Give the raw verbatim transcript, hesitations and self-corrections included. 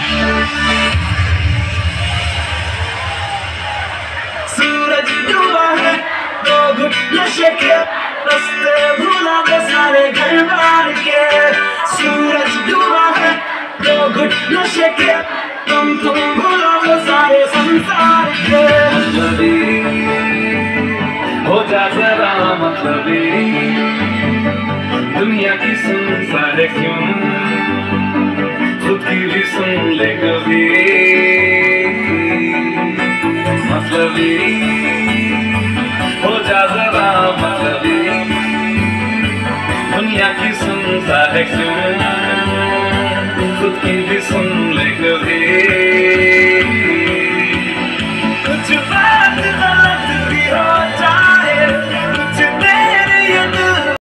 सूरज डूबा है, दो घुट नशे के, रास्ते भूला मैं सारे घर बार के। सूरज डूबा है, दो घुट नशे के, तुम तुम भूला मैं सारे संसार के। मतलबी हो जा जरा मतलबी, दुनिया की सुन सारे क्यों, खुद की भी सुन ले कभी। मतलबी हो जा जरा मतलबी, दुनिया की सुनता है क्यों, खुद की भी सुन ले कभी।